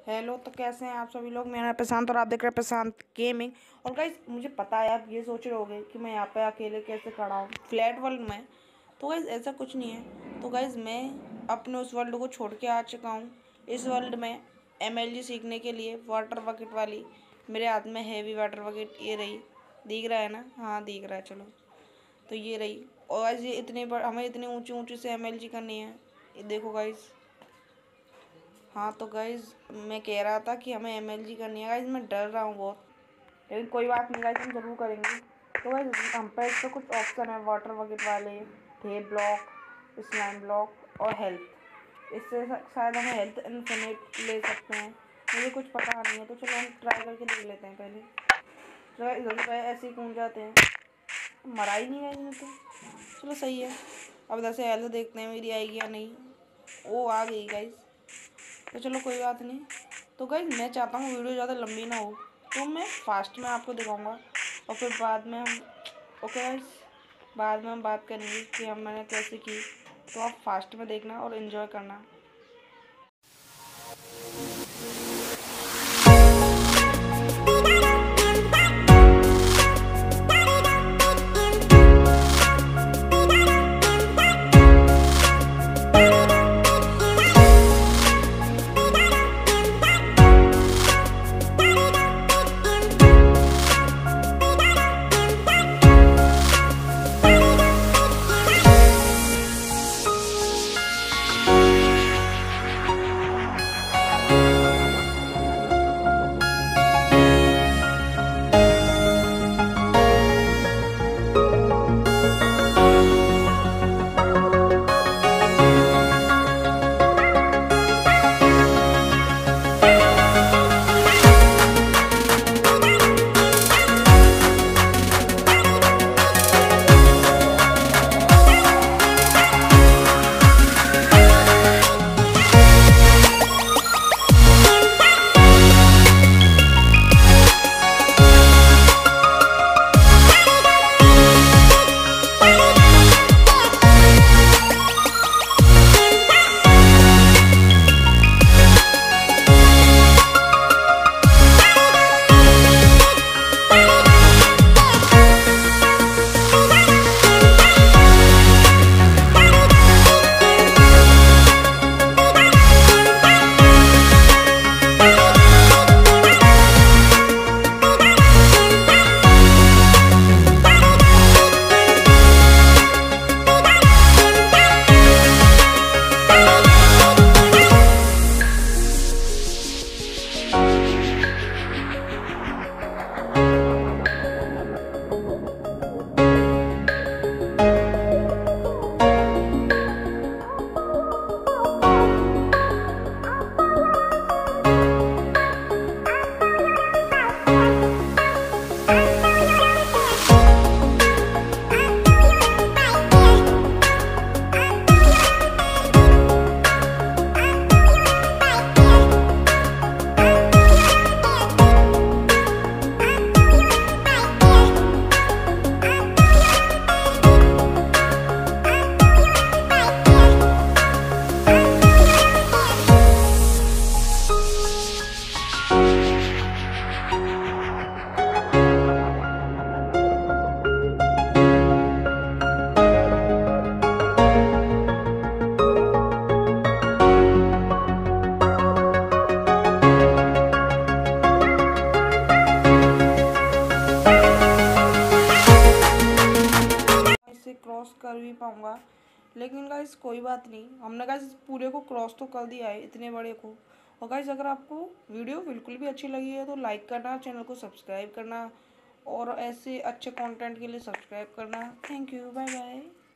Hello, तो कैसे हैं आप सभी लोग। मेरा नाम प्रशांत और आप देख रहे हैं प्रशांत गेमिंग। और गाइस मुझे पता है आप ये सोच रहे होंगे कि मैं यहाँ पे अकेले कैसे खड़ा हूँ फ्लैट वर्ल्ड में। तो गाइस ऐसा कुछ नहीं है। तो गाइस मैं अपने उस वर्ल्ड को छोड़ के आ चुका हूँ। इस वर्ल्ड में MLG सीखने के लिए वाटर बकेट वाली मेरे हाथ में हैवी वाटर बकेट ये रही। दिख रहा है ना? हाँ दिख रहा है। चलो तो ये रही। और गाइस ये हमें इतनी ऊँची ऊँची से MLG करनी है। ये देखो गाइस। हाँ तो गाइज मैं कह रहा था कि हमें MLG करनी है। गाइज मैं डर रहा हूँ बहुत, लेकिन कोई बात नहीं गाइज, हम जरूर करेंगे। तो गाइज हम पे तो कुछ ऑप्शन है वाटर बकेट वाले, थे ब्लॉक, स्लाइम ब्लॉक और हेल्थ। इससे शायद हम हेल्थ इन्फिनिट ले सकते हैं। मुझे कुछ पता नहीं है, तो चलो हम ट्राई करके देख लेते हैं पहले। तो इधर से ऐसे ही कूद जाते हैं, मरा ही नहीं है इसमें तो। चलो सही है। अब इधर से हेल्थ देखते हैं मेरी आएगी या नहीं। वो आ गई गाइज, तो चलो कोई बात नहीं। तो गाइस मैं चाहता हूँ वीडियो ज़्यादा लंबी ना हो, तो मैं फास्ट में आपको दिखाऊंगा और फिर बाद में हम ओके गाइस बाद में हम बात करेंगे कि मैंने कैसे की। तो आप फास्ट में देखना और इन्जॉय करना। क्रॉस कर भी पाऊंगा, लेकिन गाइस कोई बात नहीं, हमने गाइस पूरे को क्रॉस तो कर दिया है, इतने बड़े को। और गाइस अगर आपको वीडियो बिल्कुल भी अच्छी लगी है तो लाइक करना, चैनल को सब्सक्राइब करना और ऐसे अच्छे कंटेंट के लिए सब्सक्राइब करना। Thank you, bye bye.